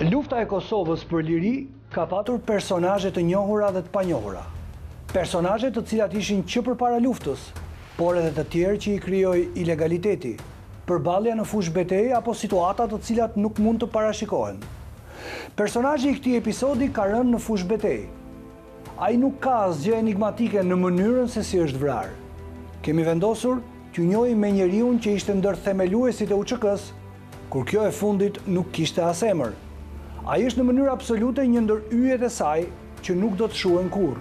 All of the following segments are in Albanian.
Lufta e Kosovës për liri ka patur personazhe të njohura dhe të panjohura. Personazhe të cilat ishin që përpara luftës, por edhe të tjerë që i krijoi ilegaliteti, përballja në fushë betejë apo situata të cilat nuk mund të parashikohen. Personazhi i këtij episodi ka rënë në fushë betejë. Ai nuk ka asgjë enigmatike në mënyrën se si është vrarë. Kemi vendosur t'ju njohim me njeriu që ishte ndër themeluesit e UÇK-s, kur kjo e fundit nuk kishte as emër. Ai është në mënyrë absolute një ndër yjet e saj që nuk do të shuhen kurrë.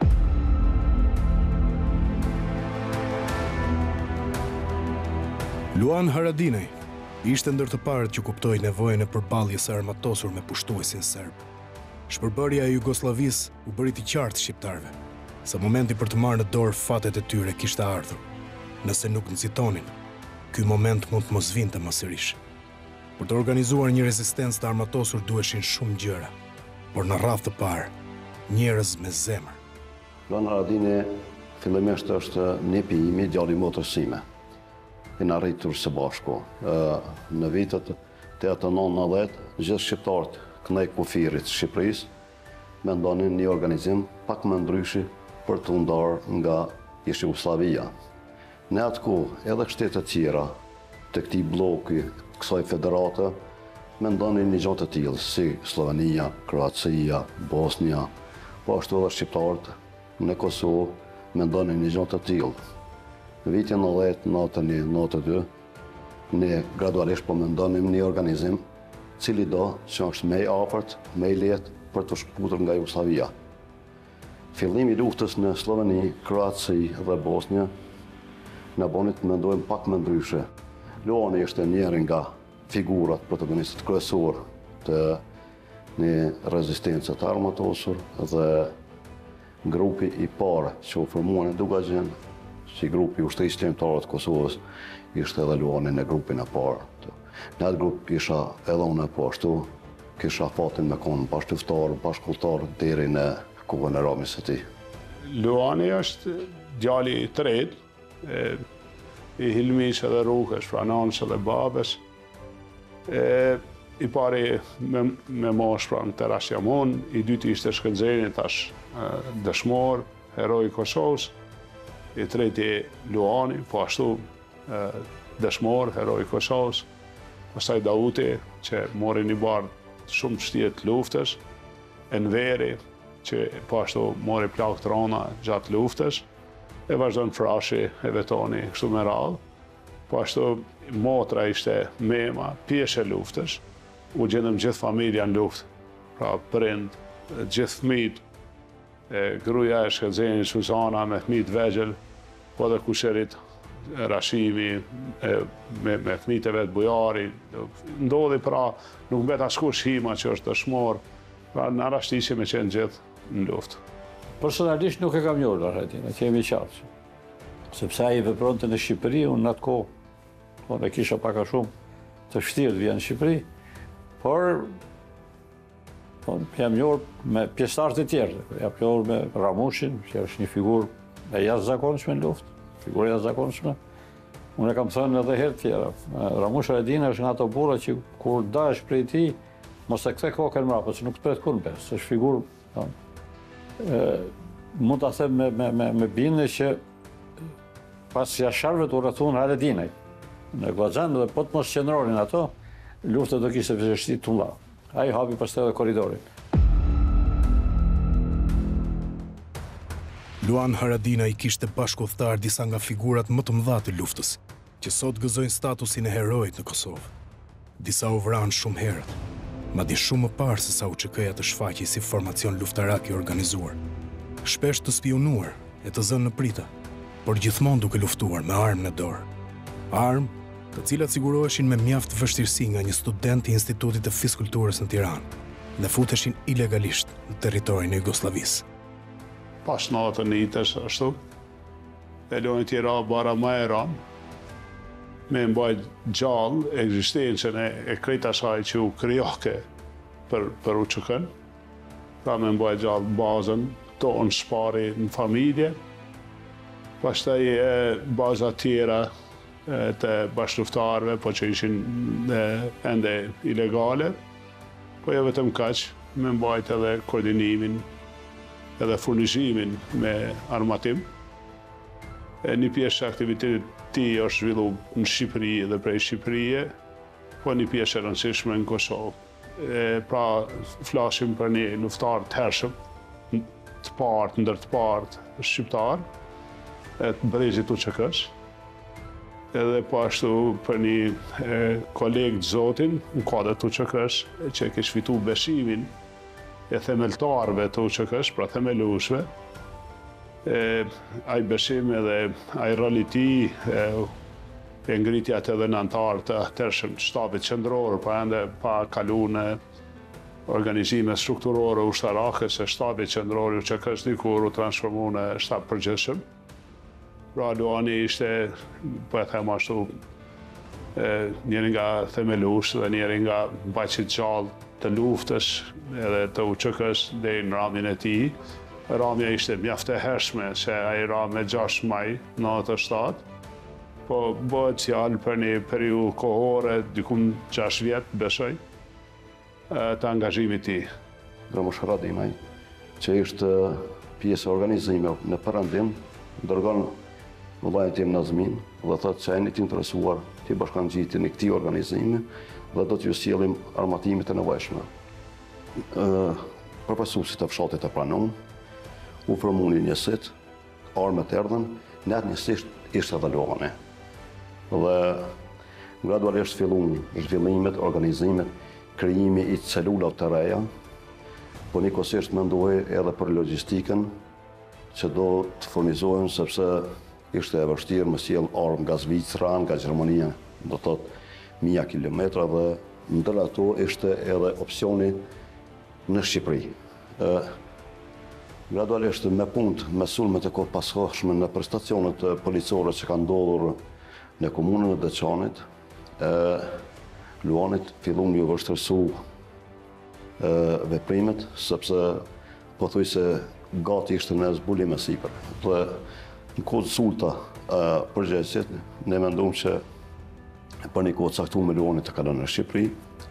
Luan Haradinaj ishte ndër të parët që kuptoi nevojën e përballjes së armatosur me pushtuesin serb. Shpërbërja e Jugosllavisë u bëri i qartë shqiptarëve, se momenti për të marrë në dorë fatet e tyre kishte ardhur. Nëse nuk nxitonin, ky moment mund të mos vinte më sërish. Për të organizuar një rezistencë të armatosur duheshin shumë gjëra, por në radhë të parë, njerëz me zemër. Luan Haradinaj fillimisht është nepi imi, djali i motrës sime. Kena rritur së bashku. Në vitet 89-90, gjithë shqiptarët kënej kufirit Shqipërisë mendonin një organizim pak më ndryshi për të ndarë nga Jugosllavia. Në atë kohë, edhe shtetet tjera të këtij bloku, kësaj federate, mendonin një gjë të tillë, si Slovenia, Kroacia, Bosnia, po ashtu edhe shqiptarët në Kosovë mendonin një gjë të tillë. Në vitin 90, 91, 92, ne gradualisht po mendonim një organizim cili do që është më i afërt, më i lehtë për të shkputur nga Jugoslavia. Fillimi i luftës në Sloveni, Kroaci dhe Bosnia na boni të mendojmë pak më ndryshe. Luani ishte njëri nga figurat protagonistët kryesor të një rezistencë të armatosur dhe grupi i parë që u formuan në Dugaxhin, si grupi ushtrisë qendrore të Kosovës, ishte edhe Luani në grupin e parë. Në atë grup isha edhe unë po ashtu, kisha fatin me konë bashkëftar, bashkëlltar deri në kohën e ramës së tij. Luani është djali i tretë i Hilmis edhe Rukës, pra nanës edhe babës. I pari me moshpran Teras Jamon, i dyti ishte Shkëndzeni, tash dëshmor, heroi i Kosovës. I treti Luani, po ashtu dëshmor, heroi i Kosovës. Pastaj Dauti, që mori një bardh shumë të vështirë të luftës. Enveri, që po ashtu mori plak të rana gjatë luftës. E vazhdon Frashi, e vetoni, kështu me radhë. Po ashtu motra ishte Mema, pjesë e luftës. U gjendëm gjithë familja në luftë, pra prind, gjithë fëmijët, gruaja e Shkëndzeni, Suzana me fëmijët vegjël, po dhe kusherit Rashimi, me fëmijët e vet Bujari. Ndodhi pra, nuk mbet askush hima që është dëshmor, pra në arashtiqe me qenë gjithë në luftë. Personalisht nuk e kam njohur Haradinaj, që jemi qartë. Sepse ai vepronte në Shqipëri, unë në atë kohë, e kisha pak a shumë të vështirë të vija në Shqipëri, por jam njohur me pjesëtarët e tjerë. Jam njohur me Ramushin, që është një figurë e jashtëzakonshme në luftë, figurë jashtëzakonshme. Unë e kam thënë edhe herë tjera. Ramush Haradinaj është nga ato burra që kur dash prej tij, mos e kthe kokën mbrapa, se nuk të pret kurrë bes. Është figurë, mund ta them me bindje që pas jashtëve të urrëtuan Haradinaj në Goxhan, dhe po të mos qëndronin ato, lufta do kishte vështirësi të mëdha. Ai hapi pastaj edhe korridorin. Luan Haradinaj kishte bashkëudhëtar disa nga figurat më të mëdha të luftës, që sot gëzojnë statusin e heroit në Kosovë. Disa u vranë shumë herët, madje shumë më parë se sa UÇK-ja të shfaqej si formacion luftarak i organizuar. Shpesh të spionuar e të zënë në prita, por gjithmonë duke luftuar me armë në dorë. Armë të cilat siguroheshin me mjaft vështirësi nga një student i Institutit të Fiskulturës në Tiranë dhe futeshin ilegalisht në territorin e Jugosllavisë. Pas natën nitës ashtu, e lojnë tjera bara më e ranë, me mbajt gjallë ekzistencën e krejt asaj që u krijoke për UÇK-n, pra me mbajt gjallë bazën tonë shpari në familje, pastaj baza tjera të bashkëluftarëve, po që ishin ende ilegale, Po jo vetëm kaq, me mbajt edhe koordinimin, edhe furnizimin me armatim. Një pjesë e aktivitetit ti është zhvillu në Shqipëri dhe prej Shqipërije, po një pjesë e rëndësishme në Kosovë. Pra, flasim për një luftar të hershëm, të partë, ndër të partë shqiptar, të brezit UÇK-s, edhe po ashtu për një kolegë të zotin në kuadër të UÇK-s, që ke shfitu beshimin e themeltarëve të UÇK-s, pra themeluesve, ai besim edhe ai roli i tij e ngritjat edhe në antarë të atërshëm të shtabit qendror, pa ende pa kalu në organizime strukturore ushtarake, se shtabit qendror i UÇK-s dikur u transformu në shtab përgjithshëm. Pra Luani ishte, po e them ashtu, njëri nga themelues dhe njëri nga mbajtësit gjallë të luftës edhe të UÇK-s deri në ramjen e tij. Ramja ishte mjaft e hershme, se ai ra me 6 maj 97, po bëhet fjalë për një periudhë kohore, dikun 6 vjet, besoj, të angazhimit tij. Ramush Haradinaj, që ishte pjesë e organizimit në përëndim, dërgon vëllain tim Nazmin dhe thotë se jeni të interesuar të bashkangjitjen e këtij organizimi dhe do t'ju sjellim armatimet e nevojshme. Përfaqësuesit e fshatit e pranuan, u formulin njësit, armët erdhen, net njësisht ishte edhe Luani. Dhe gradualisht fillun zhvillimet, organizimet, krijimi i celulave të reja, po njëkohësisht mendohej edhe për logjistikën që do të furnizohen, sepse ishte e vështirë me sjell armë nga Zvicra, nga Gjermania, do të thotë 1000 kilometra, dhe ndër ato ishte edhe opsioni në Shqipëri. Gradualisht me punë me sulmet e kohë paskohshme në prestacionet policore që kanë ndodhur në komunën e Deçanit, Luanit fillon ju vështirësu veprimet, sepse pothuajse gati ishte në zbulim e sipër. Dhe në kohë sulta përgjithësisht ne mendojmë që për një kohë caktuar me Luanit të kalon në Shqipëri,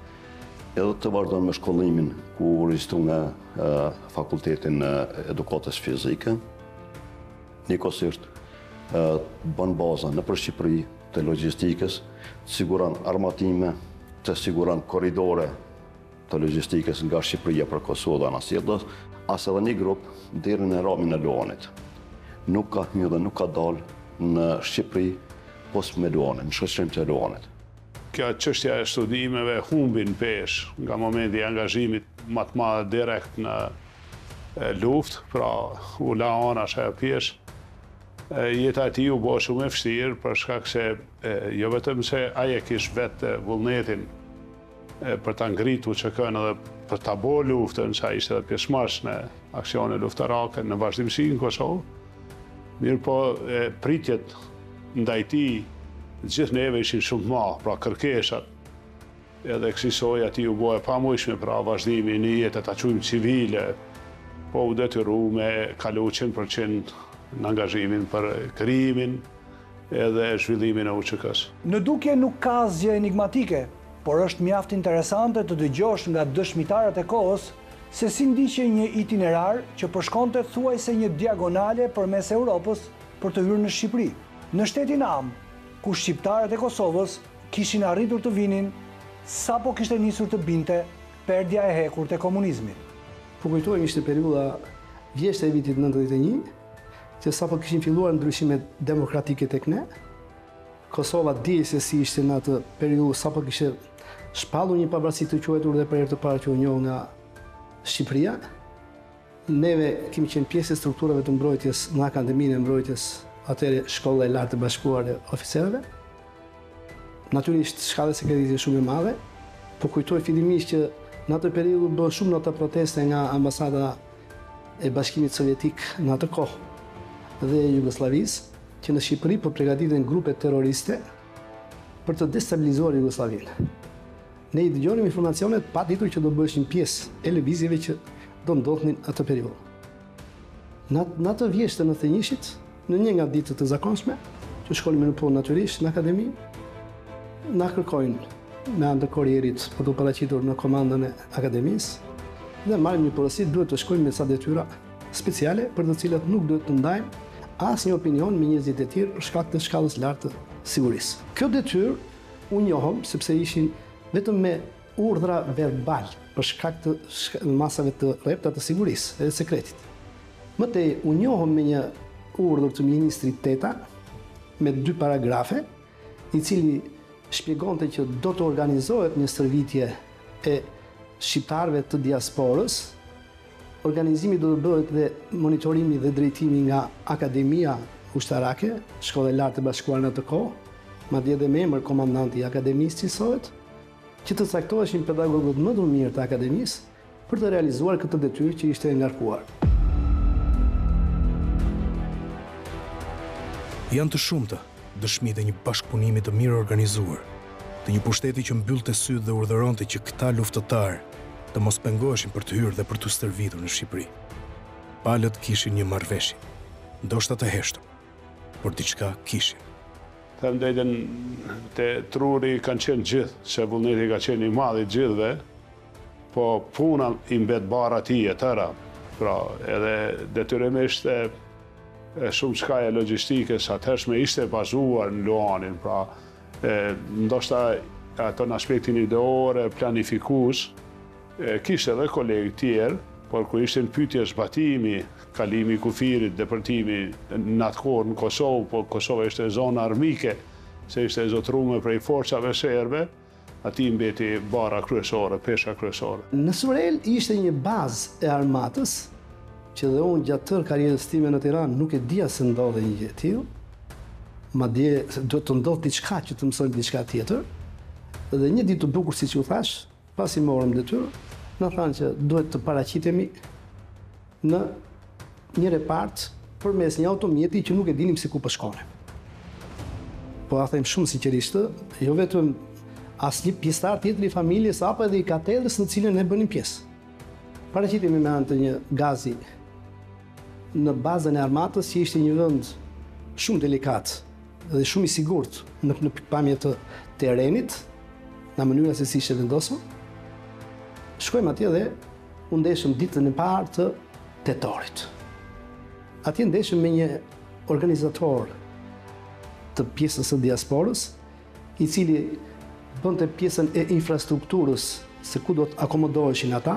edhe të vazhdon me shkollimin ku regjistroi në Fakultetin e Edukatës Fizike. Njëkohësisht bën baza nëpër Shqipëri të logjistikës, të siguron armatime, të siguron korridore të logjistikës nga Shqipëria për Kosovë dhe anasjellës, as edhe një grup deri në ramin e Luanit. Nuk ka hyrë dhe nuk ka dalë në Shqipëri pos me Luanin, në shoqërim të Luanit. Kjo çështja e studimeve humbin pesh nga momenti i angazhimit më të madh direkt në luftë, pra u la anash ajo pjesë. Jeta e tij u bë shumë e vështirë për shkak se jo vetëm se ai e kishte vetë vullnetin për ta ngritur UÇK-n edhe për ta bërë luftën, sa ishte edhe pjesëmarrës në aksione luftarake në vazhdimsi në Kosovë. Mirë po pritjet ndaj tij gjithë neve ishin shumë të madh, pra kërkeshat. Edhe kësaj ati u bë e pamundshme pra vazhdimi në jetë ta quajmë civile, po u detyru me kalu 100% në angazhimin për krijimin edhe zhvillimin e UÇK-s. Në dukje nuk ka asgjë enigmatike, por është mjaft interesante të dëgjosh nga dëshmitarët e kohës se si ndiqej një itinerar që përshkonte thuajse një diagonale përmes Europës për të hyrë në Shqipëri. Në shtetin Am, ku shqiptarët e Kosovës kishin arritur të vinin sapo kishte nisur të binte perdja e hekur të komunizmit. Po kujtojmë ishte periudha vjeshtë e vitit 91, që sapo kishin filluar ndryshimet demokratike tek ne. Kosova di se si ishte në atë periudhë, sapo kishte shpallur një pavarësi të quajtur dhe për herë të parë që u njoh nga Shqipëria. Neve kemi qenë pjesë e strukturave të mbrojtjes në Akademinë e Mbrojtjes, atëherë Shkolla e Lartë e Bashkuar e Oficerëve. Natyrisht shkalla e sekretarisë shumë e madhe, po kujtoj fillimisht që në atë periudhë bën shumë nota proteste nga ambasada e Bashkimit Sovjetik në atë kohë dhe Jugosllavisë, që në Shqipëri po përgatiten grupe terroriste për të destabilizuar Jugosllavinë. Ne i dëgjonim informacionet pa ditur që do bëheshin pjesë e lëvizjeve që do ndodhnin atë periudhë. Në atë vjeshtë të 91-shit, në një nga ditët të zakonshme, që shkonim në punë natyrisht në akademi, na kërkojnë me anë të korrierit për të paraqitur në komandën e akademisë dhe marrim një porosi, duhet të shkojmë me ca detyra speciale për të cilat nuk duhet të ndajmë asnjë opinion me njerëzit e tjerë për shkak të shkallës lartë të sigurisë. Kjo detyrë u njohëm sepse ishin vetëm me urdhra verbal për shkak të masave të rrepta të sigurisë edhe sekretit. Më tej u njohëm me një urdhër të ministrit Teta me 2 paragrafe, i cili shpjegonte që do të organizohet një stërvitje e shqiptarëve të diasporës. Organizimi do të bëhet dhe monitorimi dhe drejtimi nga Akademia Ushtarake, Shkolla e Lartë e Bashkuar në atë kohë, madje edhe me emër komandanti i akademisë cilësohet, që të caktoheshin pedagogët më të mirë të akademisë për të realizuar këtë detyrë që ishte e ngarkuar. Janë të shumta dëshmitë e një bashkëpunimi të mirë organizuar, të një pushteti që mbyllte sytë dhe urdhëronte që këta luftëtarë të mos pengoheshin për të hyrë dhe për të stërvitur në Shqipëri. Palët kishin një marrëveshje, ndoshta të heshtur, por diçka kishin. Them drejtën, te truri kanë qenë gjithë, se vullneti ka qenë i madh i gjithëve, po puna i mbet bara tij e tëra. Pra, edhe detyrimisht shumë çkaja logjistikës atëhershme ishte bazuar në Luanin, pra ndoshta ato në aspektin ideor, planifikues, kishte edhe kolegë tjerë, por kur ishte në pyetje zbatimi, kalimi i kufirit, depërtimi në atë kohë në Kosovë, po Kosova ishte zona armike, se ishte zotruar prej forcave serbe, aty mbeti bara kryesore, pesha kryesore. Në Surel ishte një bazë e armatës, që dhe unë gjatë tërë karrierës time në Tiranë nuk e dija se ndodhe një gjë e tillë, madje do të ndodhë diçka që të mësojmë diçka tjetër. Dhe një ditë të bukur, siç u thash, pasi morëm detyrë, na thanë që duhet të paraqitemi në një repart përmes një automjeti që nuk e dinim se ku po shkonim. Po a them shumë sinqerisht, jo vetëm asnjë pjesëtar tjetër i familjes apo edhe i katedrës në cilën ne bënim pjesë. Paraqitemi me anë të një gazi në bazën e armatës, që ishte një vend shumë delikat dhe shumë i sigurt në pikpamje të terrenit, në mënyra se si ishte vendosur. Shkojmë atje dhe u ndeshëm ditën e parë të tetorit. Atje ndeshëm me një organizator të pjesës së diasporës, i cili bënte pjesën e infrastrukturës se ku do të akomodoheshin ata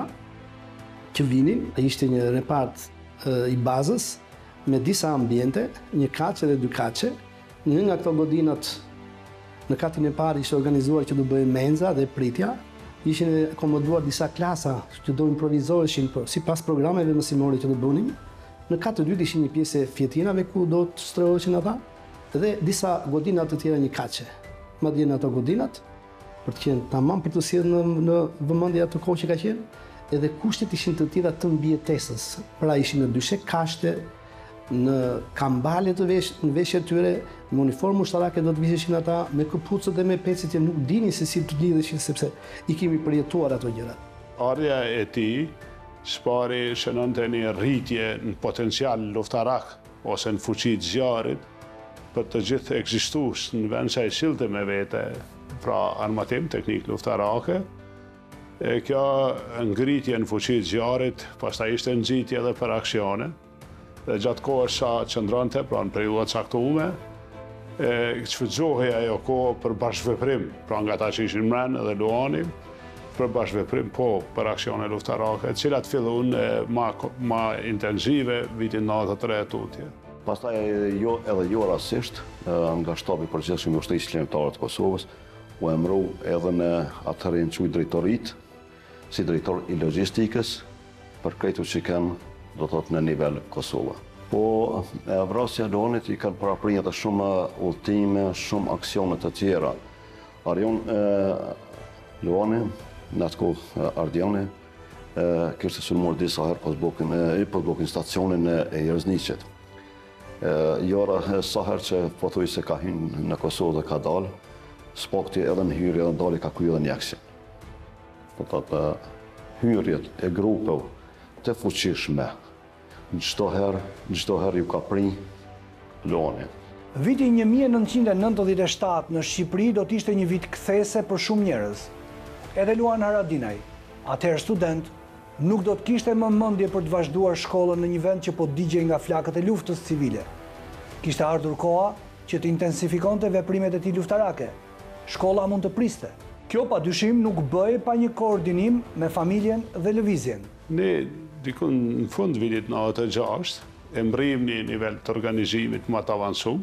që vinin. Ishte një repart i bazës me disa ambiente, një kaçe dhe 2 kaçe. Një nga këto godinat në katin e parë ishte organizuar që do bëhej menza dhe pritja. Ishin akomoduar disa klasa që do improvizoheshin sipas programeve mësimore që do bënim. Në katë të dytë ishin një pjesë e fjetinave ku do të stroheshin ata dhe disa godina të tjera një kaçe. Madje në ato godinat, për të qenë tamam për të sjellë në vëmendje atë kohë që ka qenë, edhe kushtet ishin të tilla të mbijetesës. Pra ishin në dyshek kashte, në kambale të në veshje të tyre, me uniformë ushtarake do të visheshin ata, me këpucët dhe me pecit që nuk dini se si të lidheshin sepse i kemi përjetuar ato gjëra. Ardha e tij spari shënonte një rritje në potencial luftarak ose në fuqi të zjarrit për të gjithë ekzistues në vend sa i sillte me vete, pra armatim teknik luftarake. Kjo ngritje në fuqi të zjarrit, pastaj ishte nxitje edhe për aksione. Dhe gjatë kohës sa qëndronte, pra në periudha caktuar, shfrytëzohej ajo kohë për bashkëveprim, pra nga ata që ishin mbrën edhe Luani, për bashkëveprim për aksione luftarake, të cilat filluan ma intensive vitin 93 tutje. Pastaj edhe jo rastisht, nga shtabi i përgjithshëm i ushtrisë shërbëtare të Kosovës, u emëru edhe në atëherën quajtur drejtorit, si drejtor i logjistikës për krejtë që kanë, do të thotë, në nivel Kosova. Po vrasja e Luanit i kanë paraprinj edhe shumë udhëtime, shumë aksione të tjera. Arjon Luani, në atë kohë Ardiani, kishte sulmuar disa herë postbllokin stacionin e Jerznicit. Jora sa herë që pothuaj se ka hyrë në Kosovë dhe ka dalë, spakti edhe në hyrje dhe dalë ka kryer edhe një aksion. Po thotë hyrjet e grupeve të fuqishme, çdo herë ju ka prinj Luani. Viti 1997 në Shqipëri do t'ishte një vit kthese për shumë njerëz. Edhe Luan Haradinaj, atëherë student, nuk do të kishte më mendje për të vazhduar shkollën në një vend që po digjej nga flakët e luftës civile. Kishte ardhur koha që të intensifikonte veprimet e tij luftarake. Shkolla mund të priste. Kjo padyshim nuk bëhej pa një koordinim me familjen dhe lëvizjen. Ne dikun në fund vitit 96 e mbrim një nivel të organizimit më të avancuar.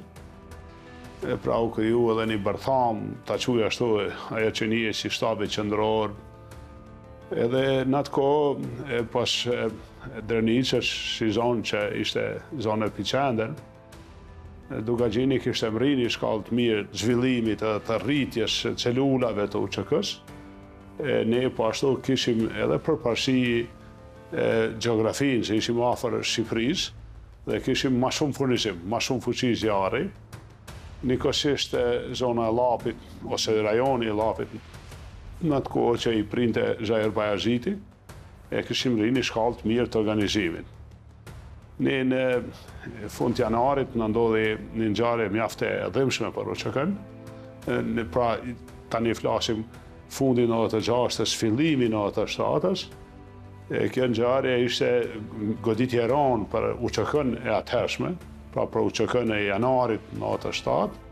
Pra u kriju edhe një bërtham, ta quaj ashtu, ajo që nije si shtabi qendror. Edhe në atë kohë, pas Drenicës, si zonë që ishte zonë e piqender, Dugagjini kishte mri një shkallë të mirë të zhvillimit edhe të rritjes celulave të UÇK-s. Ne po ashtu kishim edhe përparësi gjeografinë, se ishim afër Shqipërisë, dhe kishim ma shumë furnizim, ma shumë fuqi zjarri. Nikosisht zona e Llapit, ose rajoni i Llapit, në atë kohë që i printe Zahir Bayaziti, kishim rri një shkallë të mirë të organizimit. Ne në fund të janarit në ndodhi një ngjarje mjaft e dhimbshme për UÇK-n. Pra tani flasim fundin e 96-s, fillimin e 97-s. Kjo ngjarje ishte goditje e rënë për UÇK-n e atëhershme, pra për UÇK-n e janarit në 97.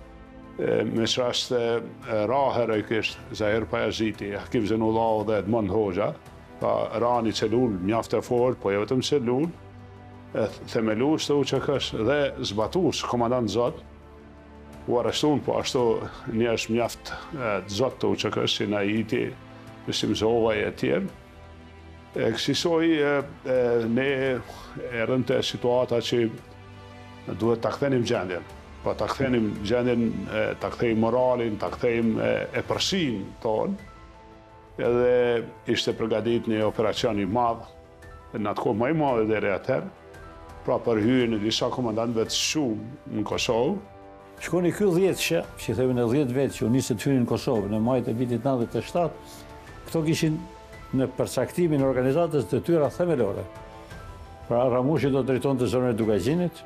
Me rast ra heroikisht Zahir Bayaziti, Hakim Zenullahu dhe Edmond Hoxha, pra ra një celul mjaft e fortë, po jo vetëm celul, themelues të UÇK-s dhe zbatues komandant Zot, u arrestuan po ashtu njerëz mjaft të Zot të UÇK-s, si Naiti, Besim Zovaj e tjerë. Kësaj ne erdhëm te situata që duhet ta kthenim gjendjen. Po ta kthenim gjendjen, ta kthejmë moralin, ta kthejmë epërsin tonë. Edhe ishte përgatit një operacion i madh, në atë kohë më i madh deri atëherë, pra për hyrjen e disa komandantëve të shumë në Kosovë. Shkoni ky 10 që themi në 10 vjet që u nisën të hyrin në Kosovë në maj të vitit 97, këto kishin në përcaktimin e organizatës detyra themelore. Pra Ramushi do drejtonte zonën e Dugagjinit,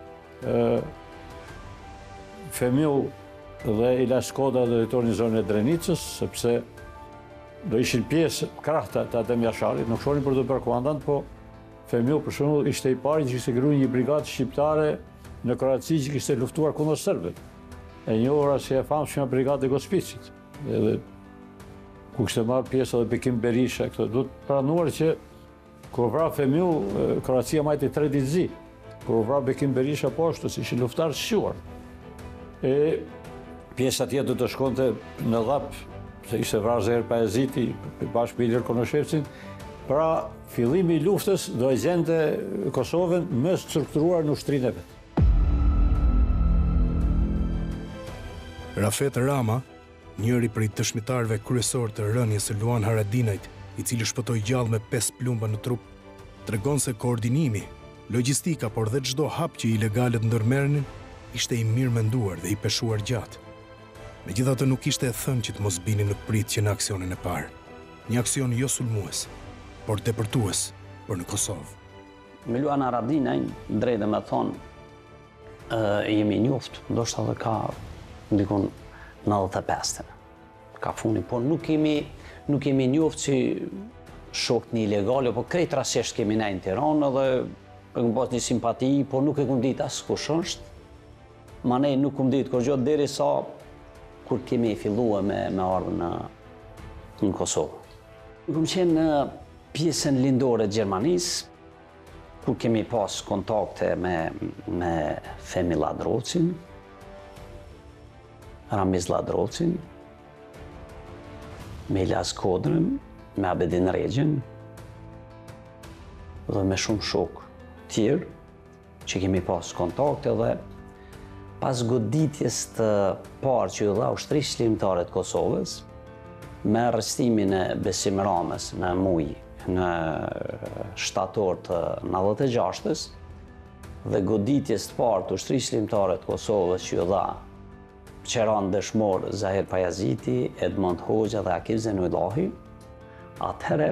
Femiu dhe Ilas Koda do drejtonin zonën e Drenicës, sepse do ishin pjesë krahta të Adem Jasharit, nuk shonin për të bërë komandant, po Femiu për shembull ishte i pari që kishte krijuar një brigadë shqiptare në Kroaci që kishte luftuar kundër serbëve. E njohura si e famshme Brigada e Gospicit. Edhe ku kishte marrë pjesë edhe Bekim Berisha, këto duhet pranuar që kur vra Femiu, Kroacia majti 3 ditë zi. Kur vra Bekim Berisha poshtë, si ishin luftarë të shquar. E pjesa tjetër do të shkonte në Dhap, se ishte vrarë Zahir Bayaziti bashkë me Ilir Konoshevcin. Pra, fillimi i luftës do e gjente Kosovën më strukturuar në ushtrinë e vet. Rafet Rama, njëri prej dëshmitarëve kryesor të rënies së Luan Haradinajt, i cili shpëtoi gjallë me 5 plumba në trup, tregon se koordinimi, logjistika, por dhe çdo hap që ilegalët ndërmerrnin, ishte i mirë menduar dhe i peshuar gjatë. Megjithatë nuk ishte e thënë që të mos binin në pritje në aksionin e parë. Një aksion jo sulmues, por depërtues për në Kosovë. Me Luan Haradinaj, drejtë me thonë, jemi njoft, ndoshta edhe ka ndikon 95-ën. Ka funi, por nuk kemi njoft si shokët një ilegale, po krejt rasisht kemi ne në Tiranë dhe në pas një simpati, por nuk e kum ditë as kush është. Ma ne nuk kum ditë kur gjot derisa kur kemi filluar me ardhur në Kosovë. Kum qenë pjesën lindore të Gjermanisë, ku kemi pas kontakte me Femi Ladrocin, Ramiz Ladrocin, me Ilas Kodrën, me Abedin Regjen, dhe me shumë shok tjerë që kemi pas kontakte dhe pas goditjes të parë që u dha ushtrisë shërbimtare të Kosovës, me arrestimin e Besim Ramës në muj në shtator të 96-s dhe goditjes të parë të ushtrisë shërbimtare të Kosovës që u dha qeran dëshmor Zahir Bayaziti, Edmond Hoxha dhe Hakim Zenullahu, atëherë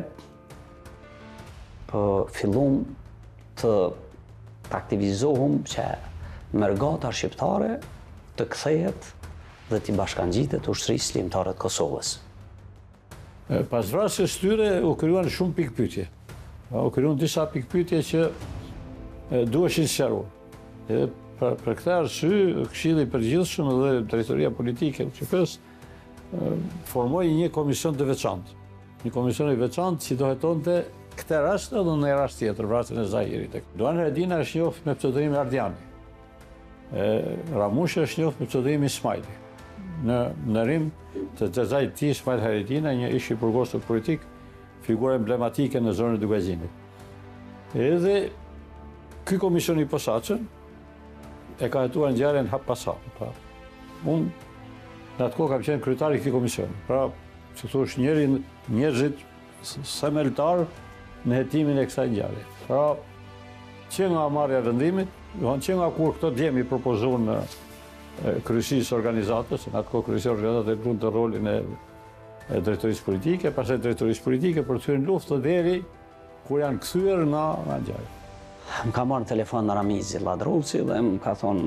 fillum të aktivizohum që mërgata shqiptare të kthehet dhe t'i bashkangjitet ushtrisë ligjtare të Kosovës. Pas vrasjes tyre u krijuan shumë pikpyetje. U krijuan disa pikpyetje që duheshin sqaruar. Edhe për këtë arsye, Këshilli i Përgjithshëm dhe Drejtoria Politike e QP-s formoi një komision të veçantë. Një komision i veçantë që do hetonte këtë rast edhe në një rast tjetër, vrasjen e Zahirit. Duan Haradina është njohur me pseudonimin Ardiani. Ramushi është njohur me pseudonimin Ismaili. Në rim të Xhexhait ti Ismail Haradina, një ish i burgosur politik, figurë emblematike në zonën e Dugazinit. Edhe ky komision i posaçëm e ka hetuar ngjarjen hap pas hap. Unë në atë kohë kam qenë kryetari i këtij komisioni. Pra, si thosh, njerëzit themeltar në hetimin e kësaj ngjarje. Pra, që nga marrja e vendimit, që nga kur këto djemi propozuan në kryesisë organizatës, në atë kohë kryesisë organizatës e luante rolin e drejtorisë politike, pastaj drejtorisë politike për të hyrë në luftë deri kur janë kthyer nga ngjarja. Më ka marrë në telefon në Ramizi Ladrovci dhe më ka thonë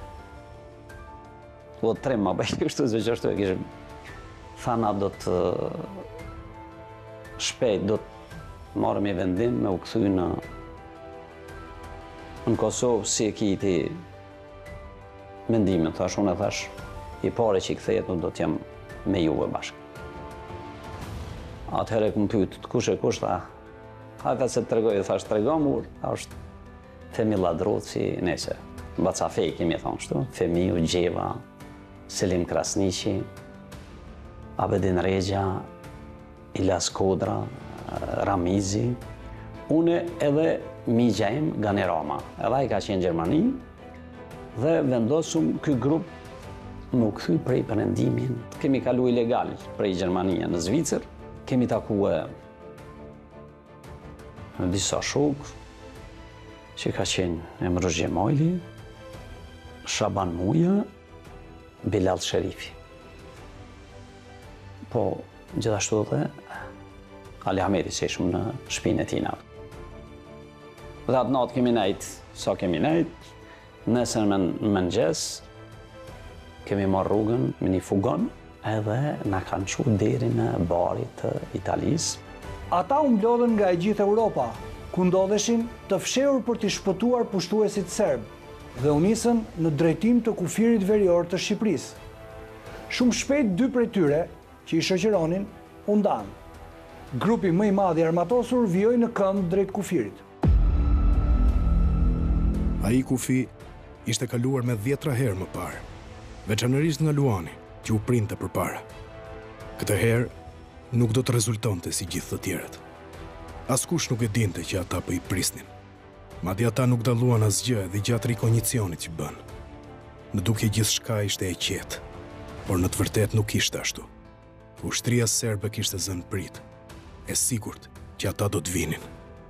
o trem ma bëjë kështu se që ashtu e kishëm. Thana do të shpejt, do të marrëm i vendim me u kthy në Kosovë si e kiti mendimin, thash unë e thash i pare që i kthehet unë do t'jem me juve bashkë. Atëherë e këmë pyet, kush e kush, tha, hajta se të tregoj, thash tregoj mur, është Femi Ladrovci, nese, Baca Fej kemi thonë shtu, Femiu, Gjeva, Selim Krasniqi, Abedin Regja, Ilas Kodra, Ramizi, une edhe migja im Gani Rama, edhe ai ka qenë në Gjermani, dhe vendosum ky grup më kthy prej perëndimin. Kemi kalu ilegal prej Gjermania në Zvicër, kemi takuar në disa shokë, që ka qenë Emrosh Gjemojli, Shaban Muja, Bilal Sherifi. Po, gjithashtu dhe Ali Hamedi që ishëm në shtëpinë e tij natë. Dhe atë natë kemi nejtë, sa kemi nejtë, nesër në mëngjes, kemi marrë rrugën me një fugon, edhe na kanë çuar deri në barit të Italisë. Ata u mblodhen nga e gjithë Europa, ku ndodheshin të fshehur për t'i shpëtuar pushtuesit serb dhe u nisën në drejtim të kufirit verior të Shqipërisë. Shumë shpejt dy prej tyre, që i shoqëronin, u ndanë. Grupi më i madh i armatosur vijoi në këmbë drejt kufirit. Ai kufi ishte kaluar me 10 herë më parë, veçanërisht nga Luani, që u printe përpara. Këtë herë nuk do të rezultonte si gjithë të tjerët. Askush nuk e dinte që ata po i prisnin. Madje ata nuk dalluan asgjë edhe gjatë rikognicionit që bën. Në dukje gjithçka ishte e qetë, por në të vërtetë nuk ishte ashtu. Ushtria serbe kishte zënë prit, e sigurt që ata do të vinin.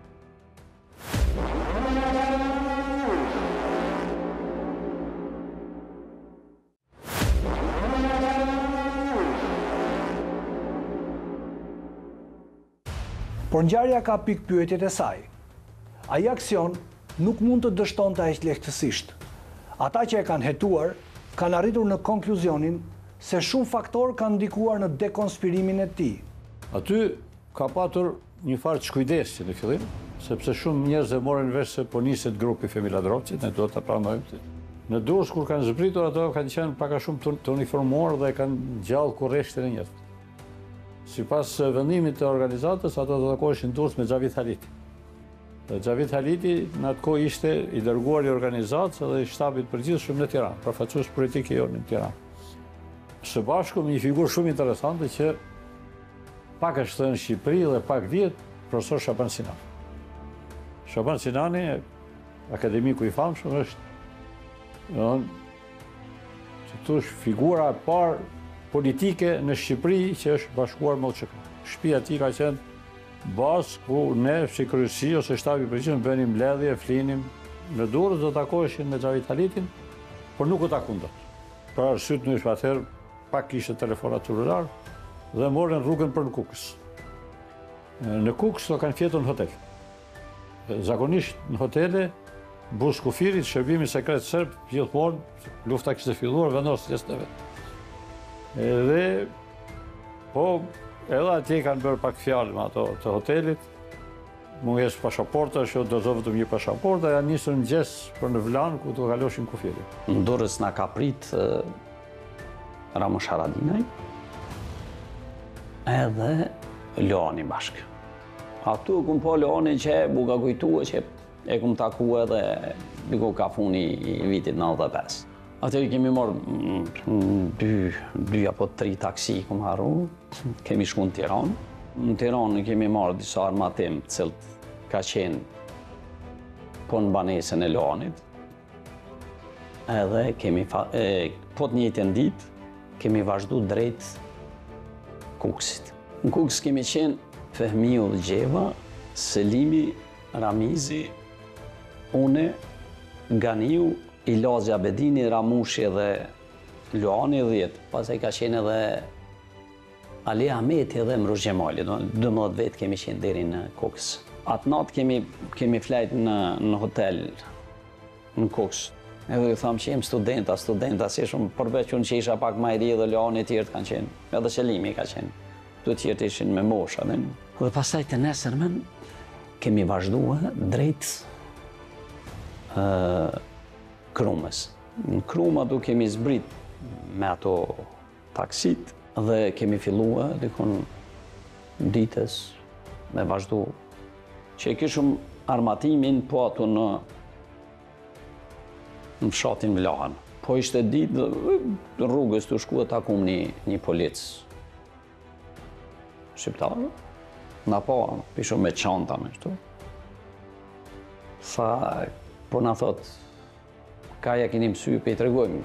Por ngjarja ka pikpyetjet e saj. Ai aksion nuk mund të dështonte aq lehtësisht. Ata që e kanë hetuar kanë arritur në konkluzionin se shumë faktorë kanë ndikuar në dekonspirimin e tij. Aty ka patur një farë çkujdesje në fillim, sepse shumë njerëz e morën vesh se po niset grupi Femi Ladrovcit, ne duhet ta pranojmë. Në Durrës kur kanë zbritur ato kanë qenë pak a shumë të uniformuar dhe kanë gjallë kurreshtin e njerëzve. Sipas vendimit të organizatës, ato do takoheshin në Durrës me Xhavit Haliti. Dhe Xhavit Haliti në atë kohë ishte i dërguar i organizatës dhe i shtabit përgjithshëm në Tiranë, përfaqësues politik i jonë në Tiranë. Së bashku me një figurë shumë interesante që pak është në Shqipëri dhe pak vjet, profesor Shaban Sinani. Shaban Sinani, akademiku i famshëm, është që thosh figura e parë politike në Shqipëri që është bashkuar me OÇK. Shtëpia e tij ka qenë bazë ku ne si kryesi ose shtabi përgjithshëm bënim mbledhje, flinim. Në Durrës do takoheshin me Xhavit Halitin, por nuk u takun dot. Për arsye të ndryshme atëherë pak kishte telefonat celular dhe morën rrugën për në Kukës. Në Kukës do kanë fjetur në hotel. Zakonisht në hotele bus kufirit, shërbimi sekret serb, gjithmonë, lufta kishte filluar, vendosjes në vetë. Edhe, po, edhe atje kanë bërë pak fjalë me ato të hotelit, mungesë pasaporta, që do zë vetëm një pasaporta, janë nisur në gjes për në Vlan, ku të kaloshin kufirit. Në Durrës na ka prit Ramush Haradinaj, edhe Leoni bashkë. Atu këm po Leoni që bu ka kujtue që e këm taku edhe diku ka funi i vitit 95. Atëri kemi marrë 2 apo 3 taksi këm harru, kemi shku në Tiranë. Në Tiranë kemi marrë disa armatim cilët ka qenë po në banesën e Leonit. Edhe kemi, po të njëjtën ditë, kemi vazhdu drejt Kuksit. Në Kuks kemi qenë Fehmiu dhe Gjeva, Selimi, Ramizi, une, Ganiu, Ilazi Abedini, Ramushi dhe Luani 10. Pastaj ka qenë edhe Ali Ahmeti dhe Mrush Gjemali, 12 vetë kemi qenë deri në Kuks. Atë natë kemi flajt në hotel në Kuks. Edhe ju thamë që jem studenta, si shumë përveç unë që isha pak ma i ri dhe Luani tjertë kanë qenë, edhe Selimi ka qenë. Të tjertë ishin me mosha. Dhe pastaj të nesërmen kemi vazhdua drejt Krumës. Në Krumë atu kemi zbrit me ato taksit dhe kemi fillua dikon ditës me vazhdu. Që e kishëm armatimin po atu në fshatin Vlahan. Po ishte ditë rrugës të shku e takum një polic shqiptarë. Na po, pishu me çanta me shtu. Sa, po na thot, kaja keni mësy pe i tregojmë.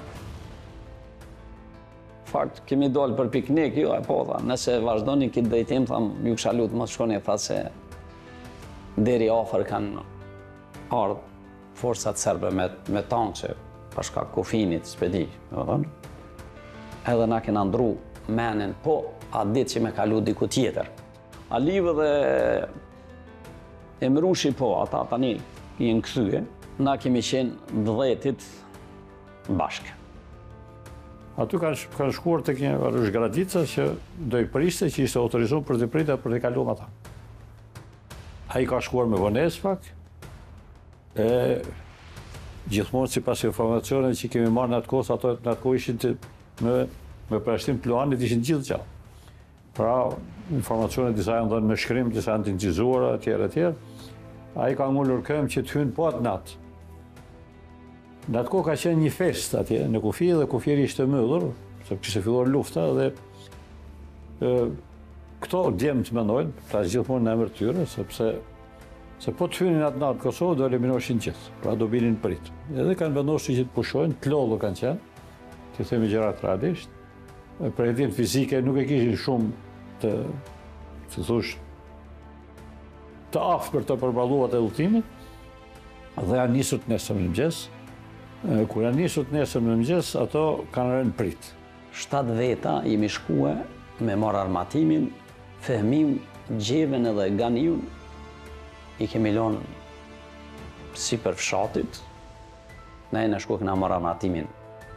Fakt, kemi dollë për piknik, jo, po, tha, nëse vazhdoni këtë drejtim, tham, ju kësha lutë më të shkoni, tha se deri afër kanë ardhë forcat serbe me tankë, pashka kufinit, s'pedi, edhe na kena ndru menin, po, atë ditë që me kalu diku tjetër. Alive dhe Emrushi, po, ata tani jenë këthyë, na kemi qenë 10 bashkë. Aty kanë shkuar të kje Rrush Gradica që do i priste që ishte autorizu për të prita për të kalu ata. A i ka shkuar me vones pak, gjithmonë si pas informacione që kemi marrë në atë kohë, ato në atë kohë ishin me prashtim të Luanit ishin gjithë qatë. Pra, informacione disa janë dhënë me shkrim, disa janë të nëgjizuara, etj. A i ka ngullur këmë që të hynë po atë natë. Në atë kohë ka qenë një fest atje në kufi dhe kufiri ishte mëdhur, se kishte filluar lufta dhe këto djemë të mendojnë, pra gjithmonë në emër të tyre, se po të hynin atë natë Kosovë do eliminoshin gjithë, pra do binin prit. Edhe kanë vendosur që të pushojnë, të lodhë kanë qenë, që themi gjërat realisht. Për edhin fizike nuk e kishin shumë të aftë për të përballuar e udhëtimit, dhe janë nisur të nesër në mëngjes. Kur janë nisur të nesër në mëngjes, ato kanë rënë prit. 7 veta jemi shkue me marrë armatimin, Fehmiu, Gjeven edhe Ganiun, i kemi lonë si për fshatit, ne në shku këna marrë armatimin